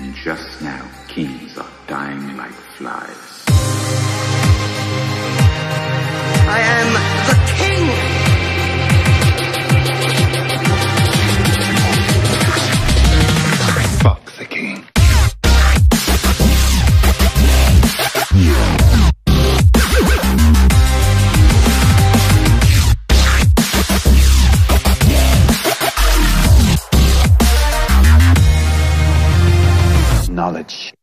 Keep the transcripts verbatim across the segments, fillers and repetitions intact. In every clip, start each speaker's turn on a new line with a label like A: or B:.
A: And just now, kings are dying like flies.
B: I am the king!
A: Fuck the king. Knowledge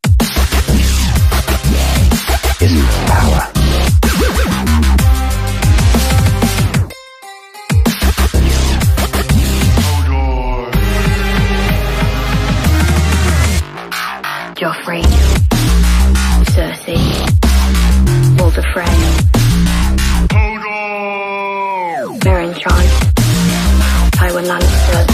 A: is power.
C: Joffrey, Cersei, Walder Frey, Meryn Trant, Tywin Lannister.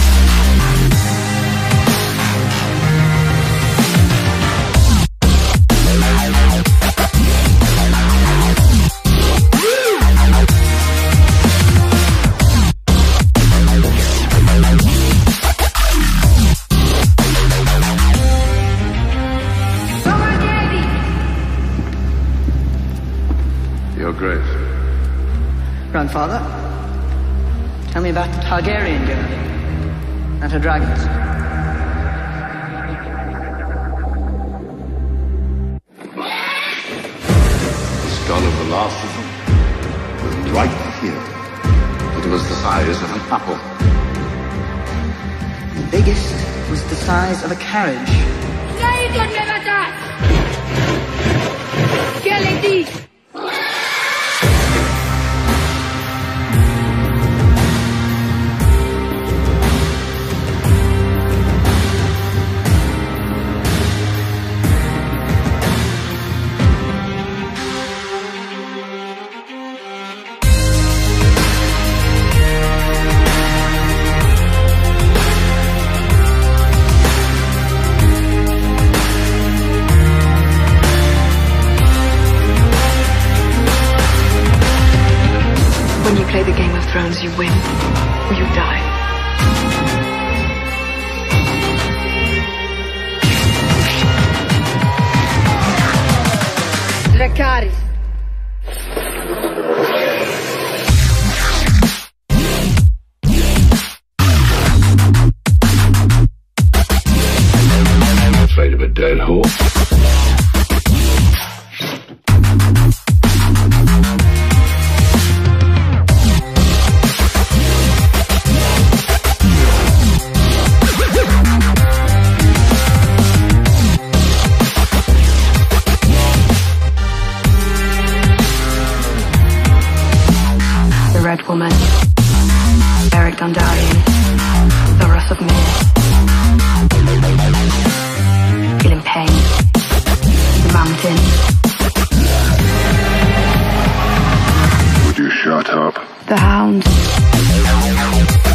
A: Your Grace.
B: Grandfather, tell me about the Targaryen girl and her dragons.
A: The skull of the last of them was right here. It was the size of an apple.
B: The biggest was the size of a carriage.
C: When you play the Game of Thrones, you win or you die.
D: Dracarys.
A: Afraid of a dead horse?
C: The Red Woman, Beric Dondarrion, Thoros of Myr, Gillian Payne, The Mountain.
A: Would you shut up?
C: The Hound.